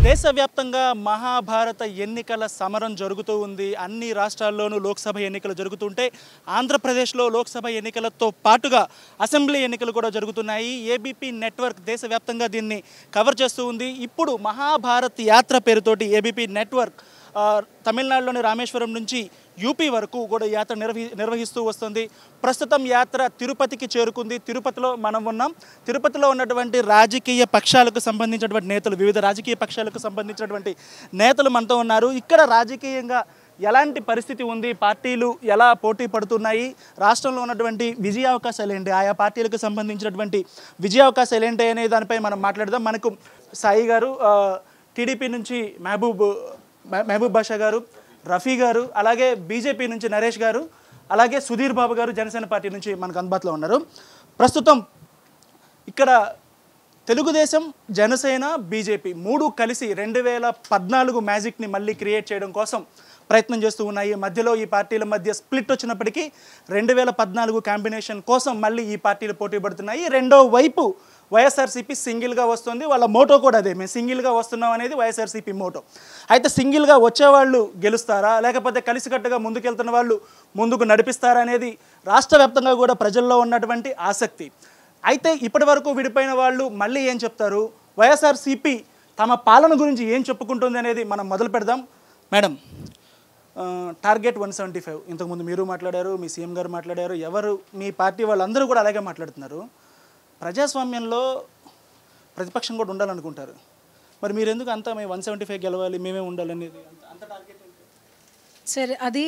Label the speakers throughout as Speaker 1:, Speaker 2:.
Speaker 1: దేశవ్యాప్తంగా మహాభారత ఎన్నికల సమరం జరుగుతూ ఉంది. అన్ని రాష్ట్రాల్లోనూ లోక్సభ ఎన్నికలు జరుగుతుంటే ఆంధ్రప్రదేశ్లో లోక్సభ ఎన్నికలతో పాటుగా అసెంబ్లీ ఎన్నికలు కూడా జరుగుతున్నాయి. ఏబీపీ నెట్వర్క్ దేశవ్యాప్తంగా దీన్ని కవర్ చేస్తూ ఉంది. ఇప్పుడు మహాభారత్ యాత్ర పేరుతోటి ఏబీపీ నెట్వర్క్ తమిళనాడులోని రామేశ్వరం నుంచి యూపీ వరకు కూడా యాత్ర నిర్వహిస్తూ వస్తుంది. ప్రస్తుతం యాత్ర తిరుపతికి చేరుకుంది. తిరుపతిలో మనం ఉన్నాం. తిరుపతిలో ఉన్నటువంటి రాజకీయ పక్షాలకు సంబంధించినటువంటి నేతలు, వివిధ రాజకీయ పక్షాలకు సంబంధించినటువంటి నేతలు మనతో ఉన్నారు. ఇక్కడ రాజకీయంగా ఎలాంటి పరిస్థితి ఉంది, పార్టీలు ఎలా పోటీ పడుతున్నాయి, రాష్ట్రంలో ఉన్నటువంటి విజయావకాశాలు ఏంటి, ఆయా పార్టీలకు సంబంధించినటువంటి విజయావకాశాలు ఏంటి అనే దానిపై మనం మాట్లాడదాం. మనకు సాయి గారు టీడీపీ నుంచి మహబూబ్ బాషా గారు, రఫీ గారు, అలాగే బీజేపీ నుంచి నరేష్ గారు, అలాగే సుధీర్ బాబు గారు జనసేన పార్టీ నుంచి మనకు అందుబాటులో ఉన్నారు. ప్రస్తుతం ఇక్కడ తెలుగుదేశం, జనసేన, బీజేపీ మూడు కలిసి 2014 మ్యాజిక్ని మళ్ళీ క్రియేట్ చేయడం కోసం ప్రయత్నం చేస్తూ ఉన్నాయి. మధ్యలో ఈ పార్టీల మధ్య స్ప్లిట్ వచ్చినప్పటికీ 2014 కాంబినేషన్ కోసం మళ్ళీ ఈ పార్టీలు పోటీ పడుతున్నాయి. రెండో వైపు వైఎస్ఆర్సీపీ సింగిల్గా వస్తుంది. వాళ్ళ మోటో కూడా అదే, మేము సింగిల్గా వస్తున్నాం అనేది వైఎస్ఆర్సీపీ మోటో. అయితే సింగిల్గా వచ్చేవాళ్ళు గెలుస్తారా, లేకపోతే కలిసికట్టుగా ముందుకెళ్తున్న వాళ్ళు ముందుకు నడిపిస్తారా అనేది రాష్ట్ర వ్యాప్తంగా కూడా ప్రజల్లో ఉన్నటువంటి ఆసక్తి. అయితే ఇప్పటి వరకు విడిపోయిన వాళ్ళు మళ్ళీ ఏం చెప్తారు, వైఎస్ఆర్సీపీ తమ పాలన గురించి ఏం చెప్పుకుంటుంది అనేది మనం మొదలు పెడదాం. మేడం, టార్గెట్ 175 ఇంతకుముందు మీరు మాట్లాడారు, మీ సీఎం గారు మాట్లాడారు, ఎవరు మీ పార్టీ వాళ్ళందరూ కూడా అలాగే మాట్లాడుతున్నారు. ప్రజాస్వామ్యంలో ప్రతిపక్షం కూడా ఉండాలనుకుంటారు. మరి మీరు ఎందుకు అంతా మేము 175 గెలవాలి, మేమే ఉండాలనేది అంత టార్గెట్?
Speaker 2: సరే, అది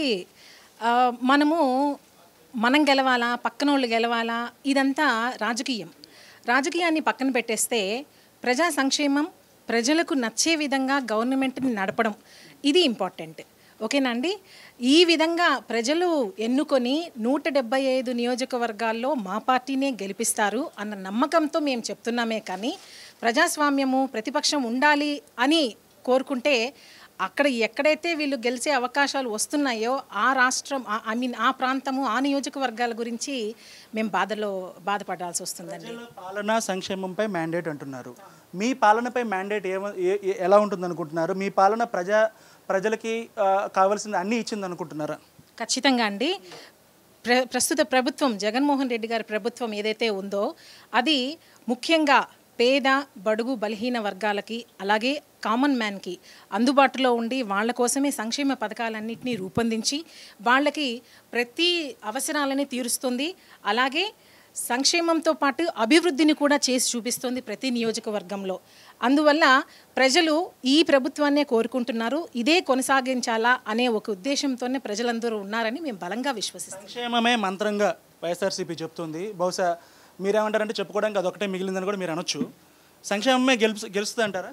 Speaker 2: మనం గెలవాలా, పక్కన వాళ్ళు గెలవాలా, ఇదంతా రాజకీయాన్ని పక్కన పెట్టేస్తే ప్రజా సంక్షేమం, ప్రజలకు నచ్చే విధంగా గవర్నమెంట్ని నడపడం, ఇది ఇంపార్టెంట్. ఓకేనా అండి? ఈ విధంగా ప్రజలు ఎన్నుకొని 175 నియోజకవర్గాల్లో మా పార్టీనే గెలిపిస్తారు అన్న నమ్మకంతో మేము చెప్తున్నామే కానీ ప్రజాస్వామ్యము, ప్రతిపక్షం ఉండాలి అని కోరుకుంటే అక్కడ ఎక్కడైతే వీళ్ళు గెలిచే అవకాశాలు వస్తున్నాయో ఆ రాష్ట్రం, ఆ ప్రాంతము, ఆ నియోజకవర్గాల గురించి మేము బాధపడాల్సి వస్తుందండి.
Speaker 1: పాలన సంక్షేమంపై మ్యాండేట్ అంటున్నారు. మీ పాలనపై మ్యాండేట్ ఎలా ఉంటుంది అనుకుంటున్నారు? మీ పాలన ప్రజలకి కావాల్సిన అన్నీ ఇచ్చింది అనుకుంటున్నారా?
Speaker 2: ఖచ్చితంగా అండి. ప్రస్తుత ప్రభుత్వం, జగన్మోహన్ రెడ్డి గారి ప్రభుత్వం ఏదైతే ఉందో అది ముఖ్యంగా పేద, బడుగు, బలహీన వర్గాలకి, అలాగే కామన్ మ్యాన్కి అందుబాటులో ఉండి వాళ్ళ కోసమే సంక్షేమ పథకాలన్నింటినీ రూపొందించి వాళ్ళకి ప్రతి అవసరాలని తీరుస్తుంది. అలాగే సంక్షేమంతో పాటు అభివృద్ధిని కూడా చేసి చూపిస్తుంది ప్రతి నియోజకవర్గంలో. అందువల్ల ప్రజలు ఈ ప్రభుత్వాన్నే కోరుకుంటున్నారు. ఇదే కొనసాగించాలా అనే ఒక ఉద్దేశంతోనే ప్రజలందరూ ఉన్నారని మేము బలంగా విశ్వసిస్తాం.
Speaker 1: సంక్షేమమే మంత్రంగా వైఎస్ఆర్సీపీ చెప్తుంది. బహుశా మీరేమంటారంటే చెప్పుకోవడానికి అదొకటే మిగిలిందని కూడా మీరు అనొచ్చు. సంక్షేమమే గెలుస్తుంది అంటారా?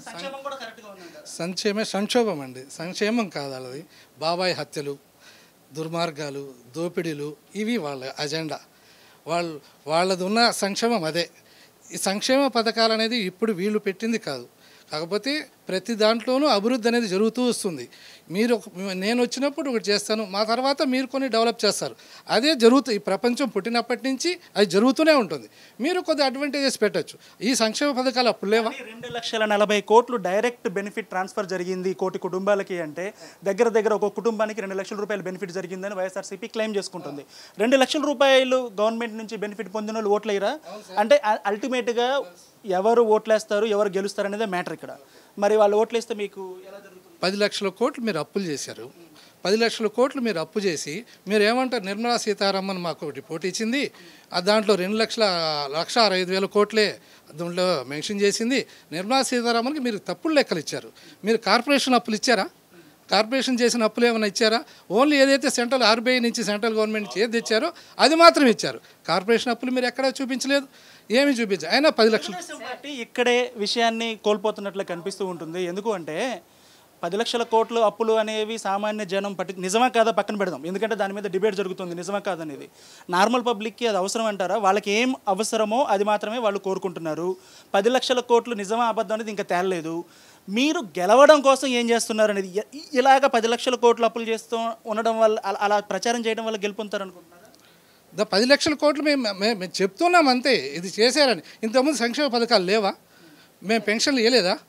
Speaker 3: సంక్షోభం అండి, సంక్షేమం కాదు. అది బాబాయ్ హత్యలు, దుర్మార్గాలు, దోపిడీలు, ఇవి వాళ్ళ అజెండా. వాళ్ళది ఉన్న సంక్షేమం అదే. ఈ సంక్షేమ పథకాలు అనేది ఇప్పుడు వీళ్ళు పెట్టింది కాదు. కాకపోతే ప్రతి దాంట్లోనూ అభివృద్ధి అనేది జరుగుతూ వస్తుంది. నేను వచ్చినప్పుడు ఒకటి చేస్తాను, మా తర్వాత మీరు కొన్ని డెవలప్ చేస్తారు. అదే జరుగుతుంది. ఈ ప్రపంచం పుట్టినప్పటి నుంచి అది జరుగుతూనే ఉంటుంది. మీరు కొద్ది అడ్వాంటేజెస్ పెట్టచ్చు. ఈ సంక్షేమ పథకాలు అప్పుడు లేవా?
Speaker 1: 2,40,00,000 కోట్లు డైరెక్ట్ బెనిఫిట్ ట్రాన్స్ఫర్ జరిగింది 1 కోటి కుటుంబాలకి అంటే దగ్గర ఒక కుటుంబానికి 2 లక్షల రూపాయలు బెనిఫిట్ జరిగిందని వైఎస్ఆర్సీపీ క్లెయిమ్ చేసుకుంటుంది. 2 లక్షల రూపాయలు గవర్నమెంట్ నుంచి బెనిఫిట్ పొందిన వాళ్ళు ఓట్లేయరా? అంటే అల్టిమేట్గా ఎవరు ఓట్లేస్తారు, ఎవరు గెలుస్తారు అనేది మ్యాటర్ ఇక్కడ. మరి వాళ్ళు ఓట్లేస్తే మీకు ఎలా జరుగుతుంది?
Speaker 3: 10 లక్షల కోట్లు మీరు అప్పులు చేశారు. 10 లక్షల కోట్లు మీరు అప్పు చేసి మీరు ఏమంటారు? నిర్మలా సీతారామన్ మాకు ఒకటి పోటీ ఇచ్చింది, దాంట్లో 2,65,000 కోట్లే దాంట్లో మెన్షన్ చేసింది. నిర్మలా సీతారామన్కి మీరు తప్పుడు లెక్కలు ఇచ్చారు. మీరు కార్పొరేషన్ అప్పులు ఇచ్చారా? కార్పొరేషన్ చేసిన అప్పులు ఏమైనా ఇచ్చారా? ఓన్లీ ఏదైతే సెంట్రల్ ఆర్బీఐ నుంచి, సెంట్రల్ గవర్నమెంట్ నుంచి ఏది ఇచ్చారో అది మాత్రం ఇచ్చారు. కార్పొరేషన్ అప్పులు మీరు ఎక్కడా చూపించలేదు, ఏమీ చూపించారు. అయినా 10 లక్షలు
Speaker 1: ఇక్కడే విషయాన్ని కోల్పోతున్నట్లు కనిపిస్తూ ఉంటుంది. ఎందుకు అంటే 10 లక్షల కోట్లు అప్పులు అనేవి సామాన్య జనం నిజమా కాదా పక్కన పెడదాం, ఎందుకంటే దాని మీద డిబేట్ జరుగుతుంది నిజమా కాదనేది. నార్మల్ పబ్లిక్కి అది అవసరం అంటారా? వాళ్ళకి ఏం అవసరమో అది మాత్రమే వాళ్ళు కోరుకుంటున్నారు. 10 లక్షల కోట్లు నిజమా అబద్ధం అనేది ఇంకా తేలలేదు. మీరు గెలవడం కోసం ఏం చేస్తున్నారు అనేది, ఇలాగ 10 లక్షల కోట్లు అప్పులు చేస్తూ ఉండడం వల్ల, అలా ప్రచారం చేయడం వల్ల గెలుపొందుతారు అనుకుంటున్నారు?
Speaker 3: 10 లక్షల కోట్లు మేము చెప్తున్నాం అంతే, ఇది చేశారని. ఇంతకుముందు సంక్షేమ పథకాలు లేవా? మేము పెన్షన్లు ఇవ్వలేదా?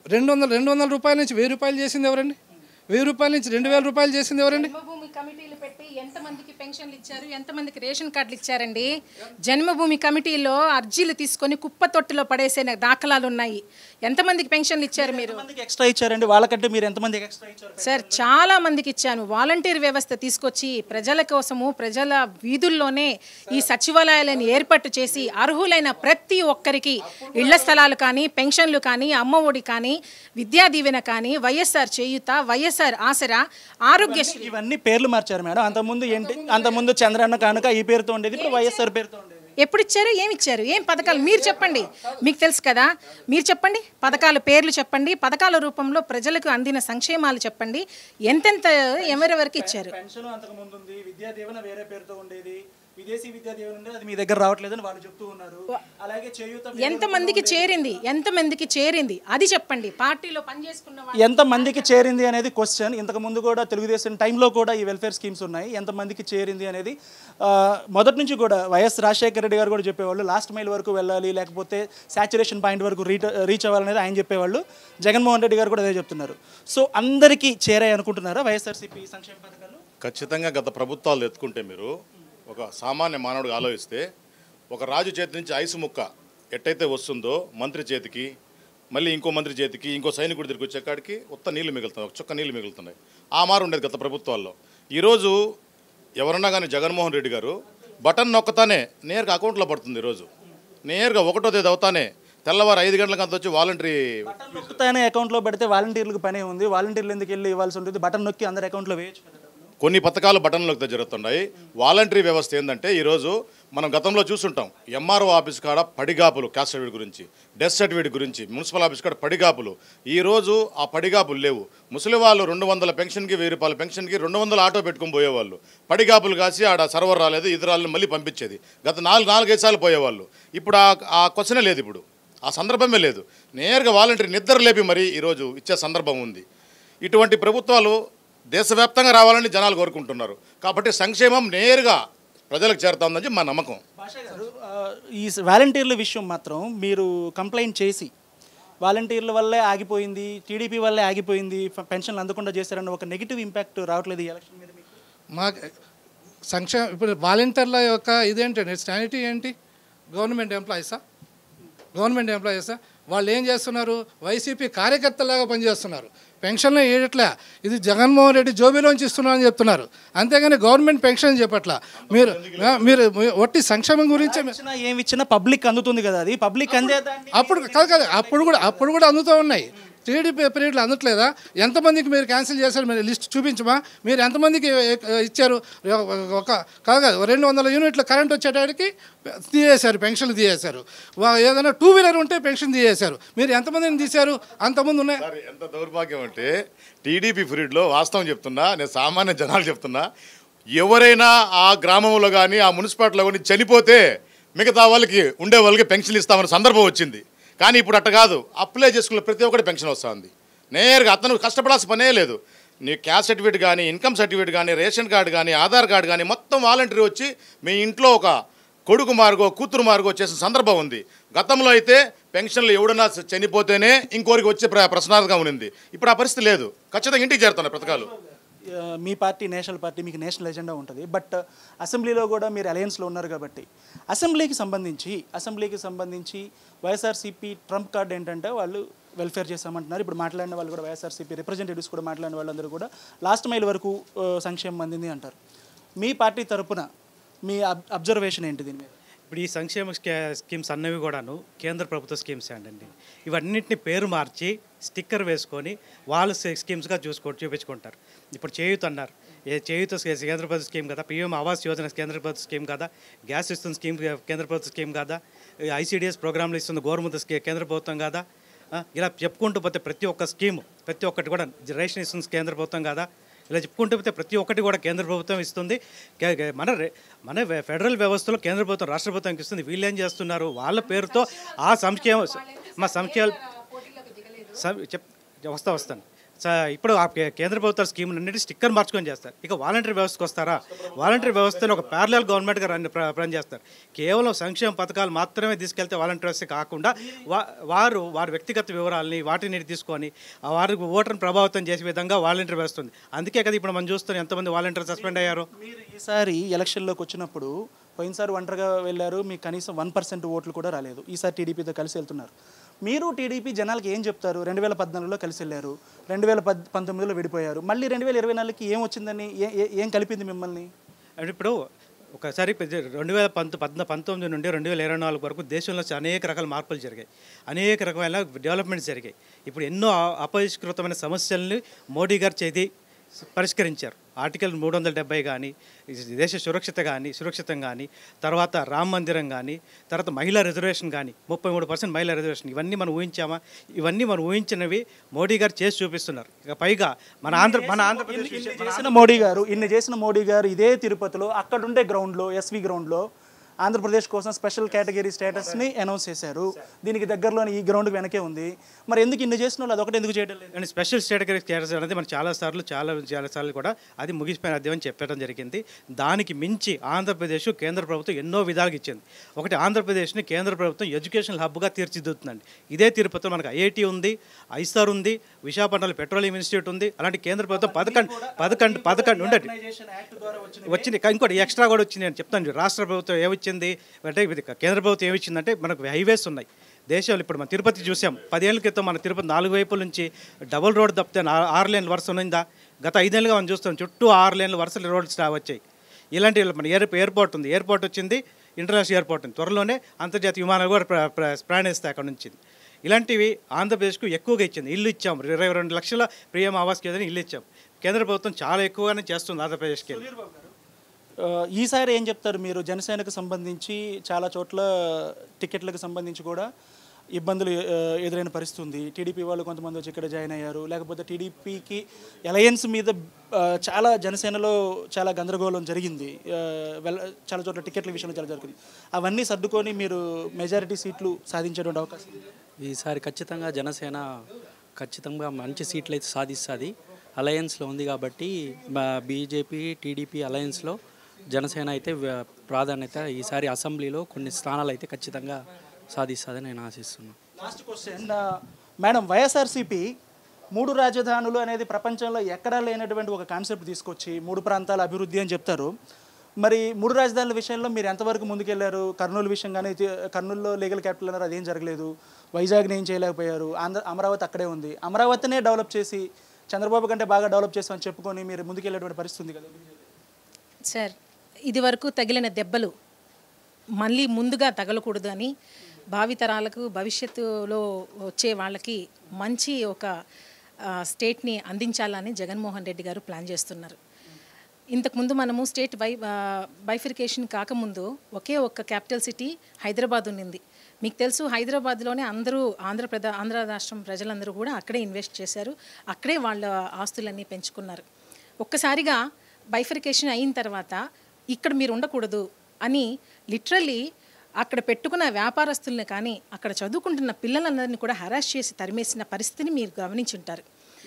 Speaker 3: 200 రూపాయల నుంచి 1000 రూపాయలు చేసింది ఎవరండి? 1000 రూపాయల నుంచి 2000 రూపాయలు చేసింది ఎవరండి?
Speaker 2: జన్మభూమి కమిటీలు పెట్టి ఎంతమందికి పెన్షన్లు ఇచ్చారు, ఎంతమందికి రేషన్ కార్డులు ఇచ్చారండి? జన్మభూమి కమిటీలో అర్జీలు తీసుకొని కుప్ప తొట్టిలో పడేసే దాఖలాలు ఉన్నాయి. ఎంతమందికి పెన్షన్లు ఇచ్చారు మీరు?
Speaker 1: ఎక్స్ట్రా ఇచ్చారండి వాళ్ళకంటే మీరు ఎంతమందికి ఎక్స్ట్రా ఇచ్చారు?
Speaker 2: సార్ చాలా మందికి ఇచ్చాను. వాలంటీర్ వ్యవస్థ తీసుకొచ్చి ప్రజల కోసము ప్రజల వీధుల్లోనే ఈ సచివాలయాలను ఏర్పాటు చేసి అర్హులైన ప్రతి ఒక్కరికి ఇళ్ల స్థలాలు కానీ, పెన్షన్లు కానీ, అమ్మ ఒడి కానీ, విద్యా దీవెన కానీ, వైఎస్ఆర్ చేయూత, వైఎస్ఆర్ ఆసరా, ఆరోగ్యశ్రీ,
Speaker 1: ఇవన్నీ పేర్లు మార్చారు మేడం. అంతకుముందు చంద్రన్న కానుక ఈ పేరుతో ఉండేది, ఇప్పుడు వైఎస్ఆర్ పేరుతో ఉండేది.
Speaker 2: ఎప్పుడు ఇచ్చారు, ఏమి ఇచ్చారు, ఏం పథకాలు మీరు చెప్పండి. మీకు తెలుసు కదా, మీరు చెప్పండి. పథకాల పేర్లు చెప్పండి, పథకాల రూపంలో ప్రజలకు అందిన సంక్షేమాలు చెప్పండి. ఎంతెంత ఎవరెవరికి ఇచ్చారు?
Speaker 1: పెన్షన్ అంతకు ముందు ఉంది, విద్యా దీవెన వేరే పేరుతో ఉండేది, విదేశీ విద్యా దీవెన ఉండేది, అది మీ దగ్గర రావట్లేదని వాళ్ళు చెప్తూ ఉన్నారు. అలాగే చేయూత ఎంతమందికి చేరింది అది చెప్పండి. పార్టీలో పనిచేసుకున్న ఎంతమందికి చేరింది అనేది క్వశ్చన్. ఇంతకు ముందు కూడా తెలుగుదేశం టైంలో కూడా ఈ వెల్ఫేర్ స్కీమ్స్ ఉన్నాయి. ఎంతమందికి చేరింది అనేది మొదటి నుంచి కూడా వైఎస్ రాజశేఖర రెడ్డి గారు కూడా చెప్పేవాళ్ళు. లాస్ట్ మైల్ వరకు వెళ్ళాలి, లేకపోతే సాచురేషన్ పాయింట్ వరకు రీచ్ అవ్వాలనేది ఆయన చెప్పేవాళ్ళు. జగన్మోహన్ రెడ్డి గారు కూడా అదే చెప్తున్నారు. సో అందరికీ చేరాయి అనుకుంటున్నారా వైఎస్ఆర్సీపీ సంక్షేమ పథకాలు?
Speaker 4: ఖచ్చితంగా గత ప్రభుత్వాలు ఎత్తుకుంటే మీరు ఒక సామాన్య మానవుడిగా ఆలోచిస్తే ఒక రాజు చేతి నుంచి ఐసు ముక్క ఎట్టయితే వస్తుందో మంత్రి చేతికి, మళ్ళీ ఇంకో మంత్రి చేతికి, ఇంకో సైనికుడి దగ్గరికి వచ్చేకాడికి ఉత్త నీళ్లు మిగులుతున్నాయి, ఒక చుక్క నీళ్లు మిగులుతున్నాయి. ఆ మారు ఉండేది గత ప్రభుత్వాల్లో. ఈరోజు ఎవరన్నా కానీ జగన్మోహన్ రెడ్డి గారు బటన్ నొక్కతానే నేరుగా అకౌంట్లో పడుతుంది. ఈరోజు నేరుగా 1వ తేదీ అవుతానే తెల్లవారు 5 గంటలకు అంత వచ్చి వాలంటరీ
Speaker 1: నొక్కుతానే అకౌంట్లో పెడితే వాలంటీర్లకు పనే ఉంది. వాలంటీర్లు ఎందుకు వెళ్ళి ఇవ్వాల్సి ఉంటుంది? బటన్ నొక్కి అందరి అకౌంట్లో వేయచ్చు.
Speaker 4: కొన్ని పథకాలు బటన్లోకి జరుగుతున్నాయి. వాలంటరీ వ్యవస్థ ఏంటంటే ఈరోజు మనం గతంలో చూసుంటాం. ఎంఆర్ఓ ఆఫీస్ కాడ పడిగాపులు, క్యాస్ట్ సర్టిఫికేట్ గురించి, డెత్ సర్టిఫికేట్ గురించి, మున్సిపల్ ఆఫీస్ కాడ పడిగాపులు. ఈరోజు ఆ పడిగాపులు లేవు. ముసలి వాళ్ళు 200 పెన్షన్కి, 1000 రూపాయల పెన్షన్కి 200 ఆటో పెట్టుకొని పోయేవాళ్ళు. పడిగాపులు కాసి ఆడ సర్వర్ రాలేదు, ఇది రాలేదు, మళ్ళీ పంపించేది. గత 4-5 సార్లు పోయేవాళ్ళు. ఇప్పుడు ఆ క్వశ్చనే లేదు. ఇప్పుడు ఆ సందర్భమే లేదు. నేరుగా వాలంటరీ నిద్ర లేపి మరీ ఈరోజు ఇచ్చే సందర్భం ఉంది. ఇటువంటి ప్రభుత్వాలు దేశవ్యాప్తంగా రావాలని జనాలు కోరుకుంటున్నారు. కాబట్టి సంక్షేమం నేరుగా ప్రజలకు చేరుతుందని మా నమ్మకం.
Speaker 1: భాషా గారు, ఈ వాలంటీర్ల విషయం మాత్రం మీరు కంప్లైంట్ చేసి వాలంటీర్ల వల్లే ఆగిపోయింది, టీడీపీ వల్లే ఆగిపోయింది, పెన్షన్లు అందకుండా చేశారన్న ఒక నెగిటివ్ ఇంపాక్ట్ రావట్లేదు ఈ ఎలక్షన్ మీద మీకు?
Speaker 3: మా ఇప్పుడు వాలంటీర్ల యొక్క ఇదేంటండి, స్టాండిటీ ఏంటి? గవర్నమెంట్ ఎంప్లాయీసా? వాళ్ళు ఏం చేస్తున్నారు? వైసీపీ కార్యకర్తలాగా పనిచేస్తున్నారు. పెన్షన్లు ఏడట్లే, ఇది జగన్మోహన్ రెడ్డి జోబీలోంచి ఇస్తున్నారని చెప్తున్నారు. అంతేగాని గవర్నమెంట్ పెన్షన్ చెప్పట్లా. మీరు ఒట్టి సంక్షేమం గురించి
Speaker 1: ఏమి ఇచ్చినా పబ్లిక్ అందుతుంది కదా, అది పబ్లిక్ అందేదాన్ని
Speaker 3: అప్పుడు కూడా అందుతూ ఉన్నాయి. టీడీపీ పీరియడ్లో అందట్లేదా? ఎంతమందికి మీరు క్యాన్సిల్ చేశారు? మీరు లిస్ట్ చూపించమా? మీరు ఎంతమందికి ఇచ్చారు? కాదు 200 యూనిట్ల కరెంట్ వచ్చేటానికి తీయేశారు, పెన్షన్లు తీయేశారు. ఏదైనా 2 వీలర్ ఉంటే పెన్షన్ తీయేశారు. మీరు ఎంతమందిని తీశారు? అంతమంది ఉన్నాయి.
Speaker 4: ఎంత దౌర్భాగ్యం అంటే టీడీపీ పీరియడ్లో వాస్తవం చెప్తున్నా, నేను సామాన్య జనాలు చెప్తున్నా, ఎవరైనా ఆ గ్రామంలో కానీ ఆ మున్సిపాలిటీలో కానీ చనిపోతే మిగతా ఉండే వాళ్ళకి పెన్షన్లు ఇస్తామన్న సందర్భం వచ్చింది. కానీ ఇప్పుడు అట్ట కాదు. అప్లై చేసుకున్న ప్రతి ఒక్కటి పెన్షన్ వస్తుంది. నేరుగా అతను కష్టపడాల్సిన పనే లేదు. నీ క్యాస్ట్ సర్టిఫికేట్ కానీ, ఇన్కమ్ సర్టిఫికేట్ కానీ, రేషన్ కార్డు కానీ, ఆధార్ కార్డు కానీ మొత్తం వాలంటీర్ వచ్చి మీ ఇంట్లో ఒక కొడుకు మార్గో కూతురు మార్గో చేసిన సందర్భం ఉంది. గతంలో అయితే పెన్షన్లు ఎవడన్నా చనిపోతేనే ఇంకోరికి వచ్చే ప్రశ్నార్థంగా ఉంది. ఇప్పుడు ఆ పరిస్థితి లేదు. ఖచ్చితంగా ఇంటికి చేరుతున్నాయి పథకాలు.
Speaker 1: మీ పార్టీ నేషనల్ పార్టీ, మీకు నేషనల్ ఎజెండా ఉంటుంది. బట్ అసెంబ్లీలో కూడా మీరు అలయన్స్లో ఉన్నారు కాబట్టి అసెంబ్లీకి సంబంధించి వైఎస్ఆర్సీపీ ట్రంప్ కార్డ్ ఏంటంటే వాళ్ళు వెల్ఫేర్ చేస్తామంటున్నారు. ఇప్పుడు మాట్లాడిన వాళ్ళు కూడా వైఎస్ఆర్సీపీ రిప్రజెంటేటివ్స్ కూడా మాట్లాడిన వాళ్ళందరూ కూడా లాస్ట్ మైల్ వరకు సంక్షేమం అందింది అంటారు. మీ పార్టీ తరపున మీ అబ్జర్వేషన్ ఏంటి దీని మీద?
Speaker 5: ఇప్పుడు ఈ సంక్షేమ స్కీమ్స్ అన్నవి కూడాను కేంద్ర ప్రభుత్వ స్కీమ్స్ అండి. ఇవన్నింటినీ పేరు మార్చి స్టిక్కర్ వేసుకొని వాళ్ళు స్కీమ్స్గా చూపించుకుంటారు. ఇప్పుడు చేయూత అన్నారు, చేయూత కేంద్ర ప్రభుత్వ స్కీమ్ కదా, పిఎం ఆవాస్ యోజన కేంద్ర ప్రభుత్వ స్కీమ్ కదా, గ్యాస్ ఇస్తుంది స్కీమ్ కేంద్ర ప్రభుత్వ స్కీమ్ కదా, ఐసీడీఎస్ ప్రోగ్రాంలు ఇస్తుంది గవర్నమెంట్ కేంద్ర ప్రభుత్వం కదా. ఇలా చెప్పుకుంటూ పోతే ప్రతి ఒక్క స్కీము, ప్రతి ఒక్కటి కూడా రేషన్ ఇస్తుంది కేంద్ర ప్రభుత్వం కదా. ఇలా చెప్పుకుంటూ పోతే ప్రతి ఒక్కటి కూడా కేంద్ర ప్రభుత్వం ఇస్తుంది. మన ఫెడరల్ వ్యవస్థలో కేంద్ర ప్రభుత్వం రాష్ట్ర ప్రభుత్వానికి ఇస్తుంది. వీళ్ళు ఏం చేస్తున్నారు? వాళ్ళ పేరుతో ఆ వస్తాను. ఇప్పుడు ఆ కేంద్ర ప్రభుత్వ స్కీమ్ అన్నిటి స్టిక్కర్ మార్చుకొని చేస్తారు. ఇక వాలంటరీ వ్యవస్థకు వస్తారా? వాలంటరీ వ్యవస్థను ఒక ప్యారలల్ గవర్నమెంట్గా రన్ చేస్తారు. కేవలం సంక్షేమ పథకాలు మాత్రమే తీసుకెళ్తే వాలంటరీ వ్యవస్థ కాకుండా వారి వ్యక్తిగత వివరాలని వాటిని తీసుకొని వారికి ఓటర్ని ప్రభావితం చేసే విధంగా వాలంటరీ వ్యవస్థ ఉంది. అందుకే కదా ఇప్పుడు మనం చూస్తున్నాం ఎంతమంది వాలంటీర్ సస్పెండ్ అయ్యారు.
Speaker 1: మీరు ఈసారి ఎలక్షన్లోకి వచ్చినప్పుడు పోయినసారి ఒంటరిగా వెళ్ళారు, మీకు కనీసం 1% ఓట్లు కూడా రాలేదు. ఈసారి టీడీపీతో కలిసి వెళ్తున్నారు. మీరు టీడీపీ జనాలకి ఏం చెప్తారు? 2014లో కలిసి వెళ్ళారు, 2019లో విడిపోయారు, మళ్ళీ 2024కి ఏం వచ్చిందని ఏం కలిపింది మిమ్మల్ని?
Speaker 5: అంటే ఇప్పుడు ఒకసారి 2019 నుండి 2024 వరకు దేశంలో అనేక రకాల మార్పులు జరిగాయి, అనేక రకమైన డెవలప్మెంట్స్ జరిగాయి. ఇప్పుడు ఎన్నో అపరిష్కృతమైన సమస్యల్ని మోడీ గారు పరిష్కరించారు. ఆర్టికల్ 370 కానీ, దేశ సురక్షితం కానీ, తర్వాత రామ మందిరం కానీ, తర్వాత మహిళా రిజర్వేషన్ కానీ, 33% మహిళా రిజర్వేషన్, ఇవన్నీ మనం ఊహించామా? ఇవన్నీ మనం ఊహించినవి మోడీ గారు చేసి చూపిస్తున్నారు. ఇక పైగా మన ఆంధ్రప్రదేశ్
Speaker 1: ఇన్ని చేసిన మోడీ గారు ఇదే తిరుపతిలో అక్కడుండే గ్రౌండ్లో, ఎస్వి గ్రౌండ్లో ఆంధ్రప్రదేశ్ కోసం స్పెషల్ కేటగిరీ స్టేటస్ని అనౌన్స్ చేశారు. దీనికి దగ్గరలోని ఈ గ్రౌండ్ వెనకే ఉంది. మరి ఎందుకు ఇన్ని చేసిన వాళ్ళు అదొకటి ఎందుకు చేయడం లేదు?
Speaker 5: అండ్ స్పెషల్ కేటగిరీ స్టేటస్ అనేది మనం చాలాసార్లు కూడా అది ముగిసిపోయిన అధ్యయనం చెప్పడం జరిగింది. దానికి మించి ఆంధ్రప్రదేశ్ కేంద్ర ప్రభుత్వం ఎన్నో విధాలుగా ఇచ్చింది. ఒకటి, ఆంధ్రప్రదేశ్ని కేంద్ర ప్రభుత్వం ఎడ్యుకేషన్ హబ్గా తీర్చిదిద్దుతుందండి. ఇదే తిరుపతిలో మనకు ఐఐటి ఉంది, ఐసార్ ఉంది, విశాఖపట్నంలో పెట్రోలియం ఇన్స్టిట్యూట్ ఉంది. అలాంటి కేంద్ర ప్రభుత్వం 11 ఉండేది వచ్చింది. ఇంకోటి ఎక్స్ట్రా కూడా వచ్చింది అని చెప్తాను. రాష్ట్ర ప్రభుత్వం ఏమిచ్చింది అంటే, కేంద్ర ప్రభుత్వం ఏమిచ్చిందంటే మనకు హైవేస్ ఉన్నాయి దేశంలో. ఇప్పుడు మన తిరుపతి చూసాం, 10 ఏళ్ల క్రితం మన తిరుపతి 4 వైపుల నుంచి డబుల్ రోడ్ తప్పితే 6 లేన్ల వరుస ఉందా? గత 5 ఏళ్ళుగా మనం చూస్తాం చుట్టూ 6 లేన్ల వరుసలు రోడ్స్ వచ్చాయి. ఇలాంటి మన ఎయిర్పోర్ట్ ఉంది, ఎయిర్పోర్ట్ వచ్చింది, ఇంటర్నేషనల్ ఎయిర్పోర్ట్ ఉంది, త్వరలోనే అంతర్జాతీయ విమానాలు కూడా ప్రయాణిస్తాయి అక్కడ నుంచి. ఇలాంటివి ఆంధ్రప్రదేశ్కు ఎక్కువగా ఇచ్చింది. ఇల్లు ఇచ్చాం, 22 లక్షల ప్రియం ఆవాస్ యోజన ఇల్లు ఇచ్చాం. కేంద్ర ప్రభుత్వం చాలా ఎక్కువగానే చేస్తుంది ఆంధ్రప్రదేశ్కి.
Speaker 1: ఈసారి ఏం చెప్తారు మీరు? జనసేనకు సంబంధించి చాలా చోట్ల టికెట్లకు సంబంధించి కూడా ఇబ్బందులు ఎదురైన పరిస్థితి ఉంది. టీడీపీ వాళ్ళు కొంతమంది వచ్చి ఇక్కడ జాయిన్ అయ్యారు, లేకపోతే టీడీపీకి అలయన్స్ మీద చాలా జనసేనలో చాలా గందరగోళం జరిగింది. చాలా చోట్ల టికెట్ల విషయంలో చాలా జరిగింది. అవన్నీ సర్దుకొని మీరు మెజారిటీ సీట్లు సాధించేటువంటి అవకాశం ఉంది.
Speaker 6: ఈసారి జనసేన ఖచ్చితంగా మంచి సీట్లు అయితే సాధిస్తుంది. అలయన్స్లో ఉంది కాబట్టి బీజేపీ టీడీపీ అలయన్స్లో జనసేన అయితే ప్రాధాన్యత ఈసారి అసెంబ్లీలో కొన్ని స్థానాలు అయితే ఖచ్చితంగా సాధిస్తుందని నేను ఆశిస్తున్నాను.
Speaker 1: లాస్ట్ క్వశ్చన్ మేడం, వైఎస్ఆర్సీపీ 3 రాజధానులు అనేది ప్రపంచంలో ఎక్కడా లేనటువంటి ఒక కాన్సెప్ట్ తీసుకొచ్చి 3 ప్రాంతాల అభివృద్ధి అని చెప్తారు. మరి 3 రాజధానుల విషయంలో మీరు ఎంతవరకు ముందుకెళ్లారు? కర్నూలు విషయం కానీ, కర్నూలులో లీగల్ క్యాపిటల్ అన్నారు, అదేం జరగలేదు. వైజాగ్ని ఏం చేయలేకపోయారు. అమరావతి అక్కడే ఉంది. అమరావతినే డెవలప్ చేసి చంద్రబాబు కంటే బాగా డెవలప్ చేస్తామని చెప్పుకొని మీరు ముందుకెళ్ళేటువంటి పరిస్థితి ఉంది కదా
Speaker 2: సార్. ఇది వరకు తగిలిన దెబ్బలు మళ్ళీ ముందుగా తగలకూడదు అని భావితరాలకు, భవిష్యత్తులో వచ్చే వాళ్ళకి మంచి ఒక స్టేట్ని అందించాలని జగన్మోహన్ రెడ్డి గారు ప్లాన్ చేస్తున్నారు. ఇంతకుముందు మనము స్టేట్ బైఫిరికేషన్ కాకముందు ఒకే ఒక్క క్యాపిటల్ సిటీ హైదరాబాద్ ఉన్నింది. మీకు తెలుసు, హైదరాబాద్లోనే అందరూ ఆంధ్ర రాష్ట్రం ప్రజలందరూ కూడా అక్కడే ఇన్వెస్ట్ చేశారు, అక్కడే వాళ్ళ ఆస్తులన్నీ పెంచుకున్నారు. ఒక్కసారిగా బైఫిరికేషన్ అయిన తర్వాత ఇక్కడ మీరు ఉండకూడదు అని లిటరల్లీ అక్కడ పెట్టుకున్న వ్యాపారస్తుల్ని కానీ, అక్కడ చదువుకుంటున్న పిల్లలందరినీ కూడా హరాస్ చేసి తరిమేసిన పరిస్థితిని మీరు గమనించుంటారు.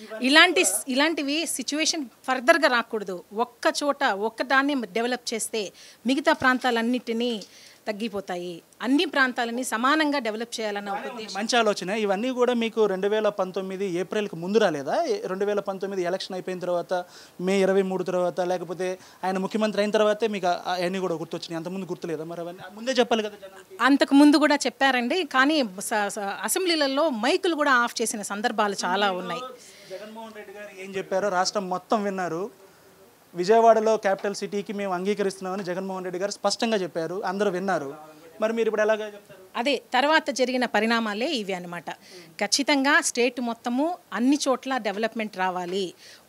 Speaker 2: ఇలాంటివి సిచ్యువేషన్ ఫర్దర్గా రాకూడదు. ఒక్క దాన్ని డెవలప్ చేస్తే మిగతా ప్రాంతాలన్నిటినీ తగ్గిపోతాయి. అన్ని ప్రాంతాలని సమానంగా డెవలప్ చేయాలన్న ఉద్దేశం.
Speaker 1: మంచి ఆలోచన. ఇవన్నీ కూడా మీకు 2019 ఏప్రిల్కి ముందు రాలేదా? 2019 ఎలక్షన్ అయిపోయిన తర్వాత, మే 23 తర్వాత, లేకపోతే ఆయన ముఖ్యమంత్రి అయిన తర్వాతే మీకు అవన్నీ కూడా గుర్తొచ్చినాయి? అంతకుముందు గుర్తులేదా? మరి అవన్నీ ముందే చెప్పాలి కదా.
Speaker 2: అంతకు ముందు కూడా చెప్పారండి, కానీ అసెంబ్లీలలో మైకులు కూడా ఆఫ్ చేసిన సందర్భాలు చాలా ఉన్నాయి.
Speaker 1: జగన్మోహన్ రెడ్డి గారు ఏం చెప్పారో రాష్ట్రం మొత్తం విన్నారు. విజయవాడలో క్యాపిటల్ సిటీకి మేము అంగీకరిస్తున్నామని జగన్మోహన్ రెడ్డి గారు స్పష్టంగా చెప్పారు, అందరూ విన్నారు. మరి మీరు ఇప్పుడు ఎలాగ చెప్తారు?
Speaker 2: అదే తర్వాత జరిగిన పరిణామాలే ఇవి అన్నమాట. ఖచ్చితంగా స్టేట్ మొత్తము అన్ని చోట్ల డెవలప్మెంట్ రావాలి.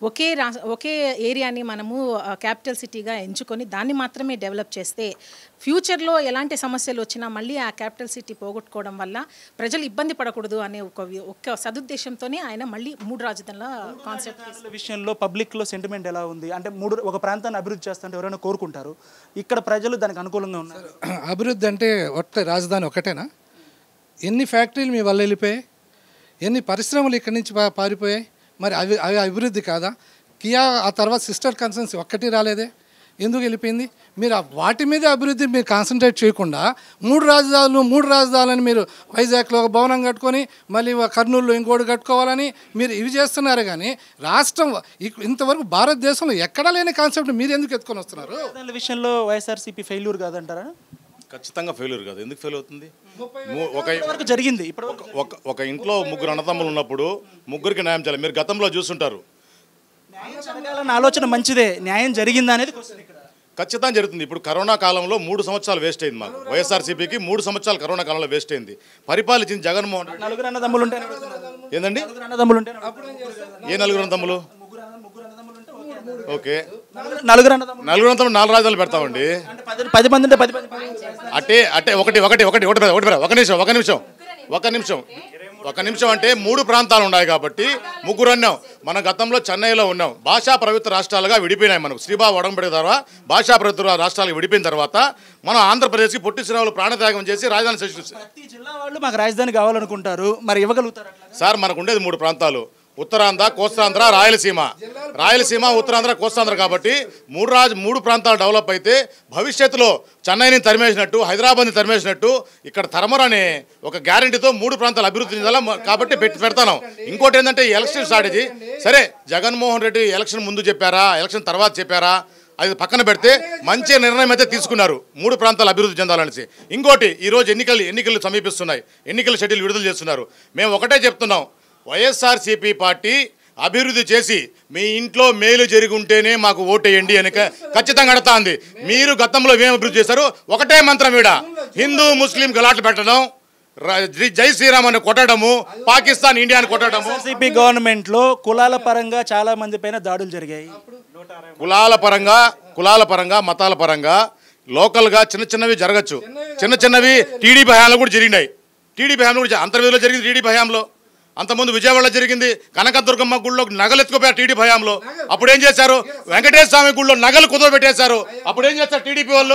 Speaker 2: ఒకే ఏరియాని మనము క్యాపిటల్ సిటీగా ఎంచుకొని దాన్ని మాత్రమే డెవలప్ చేస్తే ఫ్యూచర్లో ఎలాంటి సమస్యలు వచ్చినా మళ్ళీ ఆ క్యాపిటల్ సిటీ పోగొట్టుకోవడం వల్ల ప్రజలు ఇబ్బంది పడకూడదు అనే ఒక సదుద్దేశంతోనే ఆయన మళ్ళీ 3 రాజధానుల కాన్సెప్ట్
Speaker 1: విషయంలో పబ్లిక్లో సెంటిమెంట్ ఎలా ఉంది? అంటే ఒక ప్రాంతాన్ని అభివృద్ధి చేస్తుంటే ఎవరైనా కోరుకుంటారు, ఇక్కడ ప్రజలు దానికి అనుకూలంగా ఉన్నారు.
Speaker 3: అభివృద్ధి అంటే రాజధాని ఒకటేనా? ఎన్ని ఫ్యాక్టరీలు మీ వల్ల వెళ్ళిపోయాయి, ఎన్ని పరిశ్రమలు ఇక్కడి నుంచి పారిపోయాయి. మరి అవి అభివృద్ధి కాదా? కియా ఆ తర్వాత సిస్టర్ కన్సర్న్స్ ఒక్కటి రాలేదే, ఎందుకు వెళ్ళిపోయింది? మీరు వాటి మీద అభివృద్ధి మీరు కాన్సన్ట్రేట్ చేయకుండా మూడు రాజధానులని మీరు వైజాగ్లో ఒక భవనం కట్టుకొని మళ్ళీ కర్నూలులో ఇంకోటి కట్టుకోవాలని మీరు ఇవి చేస్తున్నారు. కానీ రాష్ట్రం ఇంతవరకు భారతదేశంలో ఎక్కడా లేని కాన్సెప్ట్ మీరు ఎందుకు ఎత్తుకొని వస్తున్నారు?
Speaker 1: రాజధానుల విషయంలో వైఎస్ఆర్సీపీ ఫెయిల్యూర్ కాదంటారా?
Speaker 4: ఖచ్చితంగా ఫెయిల్యూర్ కాదు. ఎందుకు ఫెయిల్ అవుతుంది?
Speaker 1: వరకు జరిగింది. ఇప్పుడు
Speaker 4: ఒక ఇంట్లో ముగ్గురు అన్నదమ్ములు ఉన్నప్పుడు ముగ్గురికి న్యాయం చేయాలి. మీరు గతంలో చూస్తుంటారు.
Speaker 1: న్యాయం జరగాలన్న ఆలోచన మంచిదే, న్యాయం జరిగిందా అనేది క్వశ్చన్ ఇక్కడ.
Speaker 4: ఖచ్చితంగా జరుగుతుంది. ఇప్పుడు కరోనా కాలంలో 3 సంవత్సరాలు వేస్ట్ అయింది మాకు. వైఎస్ఆర్సీపీకి 3 సంవత్సరాలు కరోనా కాలంలో వేస్ట్ అయింది. పరిపాలించిన జగన్మోహన్ రెడ్డి
Speaker 1: నలుగురు అన్నదమ్ములు ఉంటే
Speaker 4: ఏందండి? ఏ నలుగురు అన్నదమ్ములు? ఓకే,
Speaker 1: నలుగురు అన్నదమ్ములు
Speaker 4: 4 రాజధానులు పెడతామండి.
Speaker 1: 10 మంది ఉంటే 10 మంది.
Speaker 4: అంటే ఒక నిమిషం అంటే 3 ప్రాంతాలు ఉన్నాయి కాబట్టి ముగ్గురు అన్నాం. మన గతంలో చెన్నైలో ఉన్నాం. భాషా ప్రభుత్వ రాష్ట్రాలుగా విడిపోయినాయి. మనకు శ్రీబాబు ఒడంబడిక ద్వారా భాషా ప్రభుత్వ రాష్ట్రాలకు విడిపోయిన తర్వాత మనం ఆంధ్రప్రదేశ్కి పొట్టి శ్రీరాములు ప్రాణత్యాగం చేసి రాజధాని సృష్టించారు.
Speaker 1: ప్రతి జిల్లా వాళ్ళు మాకు రాజధాని కావాలనుకుంటారు, మరి ఇవ్వగలుగుతారు?
Speaker 4: సార్, మనకు ఉండేది 3 ప్రాంతాలు: ఉత్తరాంధ్ర, కోస్తాంధ్ర, రాయలసీమ, ఉత్తరాంధ్ర, కోస్తాంధ్ర. కాబట్టి 3 ప్రాంతాలు డెవలప్ అయితే భవిష్యత్తులో చెన్నైని తరిమేసినట్టు, హైదరాబాద్ని తరిమేసినట్టు ఇక్కడ తరమరనే ఒక గ్యారంటీతో 3 ప్రాంతాలు అభివృద్ధి చెందాలా కాబట్టి పెడతాను. ఇంకోటి ఏంటంటే ఎలక్షన్ స్ట్రాటజీ. సరే, జగన్మోహన్ రెడ్డి ఎలక్షన్ ముందు చెప్పారా, ఎలక్షన్ తర్వాత చెప్పారా, అది పక్కన పెడితే మంచి నిర్ణయం అయితే తీసుకున్నారు 3 ప్రాంతాలు అభివృద్ధి చెందాలనేసి. ఇంకోటి, ఈరోజు ఎన్నికలు సమీపిస్తున్నాయి, ఎన్నికల షెడ్యూల్ విడుదల చేస్తున్నారు. మేము ఒకటే చెప్తున్నాం, వైఎస్ఆర్సీపీ పార్టీ అభివృద్ధి చేసి మీ ఇంట్లో మేలు జరిగి ఉంటేనే మాకు ఓటేయండి అని ఖచ్చితంగా అడుగుతా ఉంది. మీరు గతంలో ఏం అభివృద్ధి చేశారు? ఒకటే మంత్రం ఈడ, హిందూ ముస్లిం గలాట్లు పెట్టడం, జై శ్రీరామ్ అని కొట్టడము, పాకిస్తాన్ ఇండియాని కొట్టడము.
Speaker 1: వైఎస్ఆర్సీపీ గవర్నమెంట్లో కులాల పరంగా చాలా మంది పైన దాడులు జరిగాయి.
Speaker 4: కులాల పరంగా మతాల పరంగా లోకల్గా చిన్నవి జరగచ్చు. చిన్నవి టీడీపీ హయాంలో కూడా జరిగినాయి. అంతర్వేదిలో జరిగింది టీడీపీ హయాంలో. అంతకుముందు విజయవాడలో జరిగింది. కనకదుర్గమ్మ గుళ్ళో నగలు ఎత్తుకుపోయారు టీడీపీ హయాంలో. అప్పుడు ఏం చేశారు? వెంకటేశ్వర స్వామి గుళ్ళో నగలు కుదవబెట్టేశారు. అప్పుడు ఏం చేస్తారు టీడీపీ వాళ్ళు?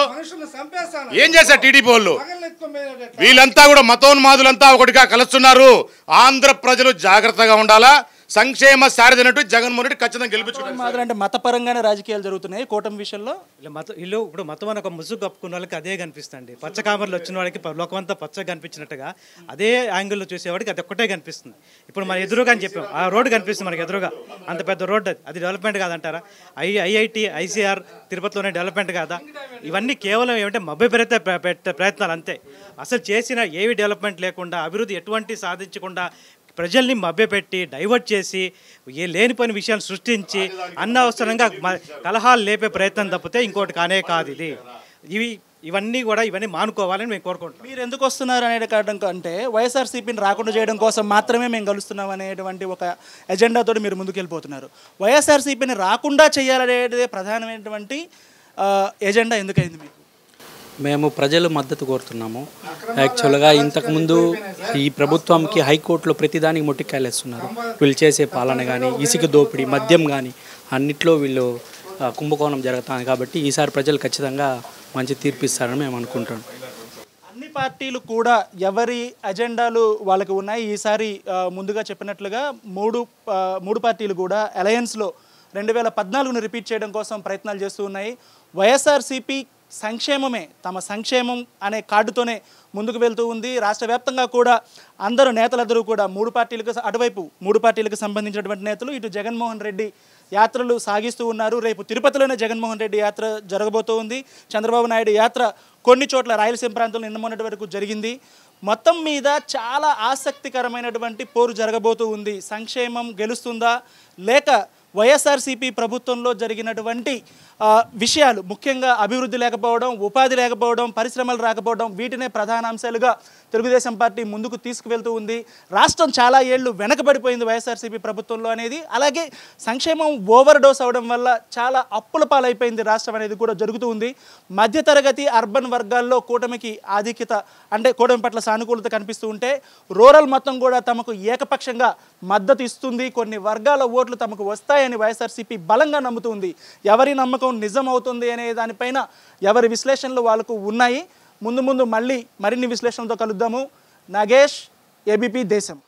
Speaker 4: వీళ్ళంతా కూడా మతోన్మాదులంతా ఒకటిగా కలుస్తున్నారు. ఆంధ్ర ప్రజలు జాగ్రత్తగా ఉండాలా. సంక్షేమ సారథినట్టు జగన్మోహన్ రెడ్డి ఖచ్చితంగా గెలిపించుకున్నారు.
Speaker 1: అంటే మతపరంగానే రాజకీయాలు జరుగుతున్నాయి కూటమి విషయంలో.
Speaker 5: ఇప్పుడు మతం అని ఒక ముసుగు కప్పుకున్న వాళ్ళకి అదే కనిపిస్తుంది. పచ్చకామర్లు వచ్చిన వాళ్ళకి లోకమంతా పచ్చగా కనిపించినట్టుగా అదే యాంగిల్లో చూసేవాడికి అది ఒక్కటే కనిపిస్తుంది. ఇప్పుడు మన ఎదురుగా అని చెప్పాం, ఆ రోడ్డు కనిపిస్తుంది మనకి ఎదురుగా. అంత పెద్ద రోడ్డు, అది డెవలప్మెంట్ కాదంటారా? ఐఐటి, ఐసీఆర్ తిరుపతిలోనే డెవలప్మెంట్ కాదా? ఇవన్నీ కేవలం ఏమంటే మభ్యపెరితే ప్రయత్నాలు అంతే. అసలు చేసిన ఏవి డెవలప్మెంట్ లేకుండా, అభివృద్ధి ఎటువంటి సాధించకుండా ప్రజల్ని మభ్యపెట్టి డైవర్ట్ చేసి లేనిపోయిన విషయాలు సృష్టించి అనవసరంగా కలహాలు లేపే ప్రయత్నం తప్పితే ఇంకోటి కానే కాదు. ఇవన్నీ మానుకోవాలని మేము కోరుకుంటున్నాం.
Speaker 1: మీరు ఎందుకు వస్తున్నారు అనే కారణం అంటే వైఎస్ఆర్సీపీని రాకుండా చేయడం కోసం మాత్రమే మేము కలుస్తున్నాం అనేటువంటి ఒక ఎజెండాతో మీరు ముందుకు వెళ్ళిపోతున్నారు. వైఎస్ఆర్సీపీని రాకుండా చేయాలనేది ప్రధానమైనటువంటి ఎజెండా ఎందుకైంది మీకు?
Speaker 6: మేము ప్రజలు మద్దతు కోరుతున్నాము. యాక్చువల్గా ఇంతకుముందు ఈ ప్రభుత్వంకి హైకోర్టులో ప్రతిదానికి మొట్టికాయలేస్తున్నారు. వీళ్ళు చేసే పాలన కానీ, ఇసుక దోపిడీ, మద్యం కానీ అన్నిట్లో వీళ్ళు కుంభకోణం జరుగుతుంది. కాబట్టి ఈసారి ప్రజలు ఖచ్చితంగా మంచి తీర్పు ఇస్తారని మేము అనుకుంటున్నాం.
Speaker 1: అన్ని పార్టీలు కూడా ఎవరి అజెండాలు వాళ్ళకి ఉన్నాయి. ఈసారి ముందుగా చెప్పినట్లుగా మూడు పార్టీలు కూడా అలయన్స్లో 2014ను రిపీట్ చేయడం కోసం ప్రయత్నాలు చేస్తూ ఉన్నాయి. వైఎస్ఆర్సీపీ సంక్షేమమే, తమ సంక్షేమం అనే కార్డుతోనే ముందుకు వెళ్తూ ఉంది. రాష్ట్ర వ్యాప్తంగా కూడా నేతలందరూ కూడా అటువైపు మూడు పార్టీలకు సంబంధించినటువంటి నేతలు ఇటు జగన్మోహన్ రెడ్డి యాత్రలు సాగిస్తూ ఉన్నారు. రేపు తిరుపతిలోనే జగన్మోహన్ రెడ్డి యాత్ర జరగబోతూ ఉంది. చంద్రబాబు నాయుడు యాత్ర కొన్ని చోట్ల రాయలసీమ ప్రాంతంలో నిన్న మొన్నటి వరకు జరిగింది. మొత్తం మీద చాలా ఆసక్తికరమైనటువంటి పోరు జరగబోతూ ఉంది. సంక్షేమం గెలుస్తుందా, లేక వైఎస్ఆర్సీపీ ప్రభుత్వంలో జరిగినటువంటి విషయాలు, ముఖ్యంగా అభివృద్ధి లేకపోవడం, ఉపాధి లేకపోవడం, పరిశ్రమలు రాకపోవడం, వీటినే ప్రధాన అంశాలుగా తెలుగుదేశం పార్టీ ముందుకు తీసుకువెళ్తూ ఉంది. రాష్ట్రం చాలా ఏళ్ళు వెనకబడిపోయింది వైఎస్ఆర్సీపీ ప్రభుత్వంలో అనేది. అలాగే సంక్షేమం ఓవర్ డోస్ అవడం వల్ల చాలా అప్పుల పాలైపోయింది రాష్ట్రం అనేది కూడా జరుగుతూ ఉంది. మధ్యతరగతి అర్బన్ వర్గాల్లో కూటమికి ఆధిక్యత, అంటే కూటమి పట్ల సానుకూలత కనిపిస్తూ ఉంటే, రూరల్ మొత్తం కూడా తమకు ఏకపక్షంగా మద్దతు ఇస్తుంది. కొన్ని వర్గాల ఓట్లు తమకు వస్తాయని వైఎస్ఆర్సీపీ బలంగా నమ్ముతుంది. ఎవరి నమ్మకం నిజం అవుతుంది అనే దానిపైన ఎవరి విశ్లేషణలు వాళ్ళకు ఉన్నాయి. ముందు మళ్ళీ మరిన్ని విశ్లేషణలతో కలుద్దాము. నాగేష్, ఏబీపీ దేశం.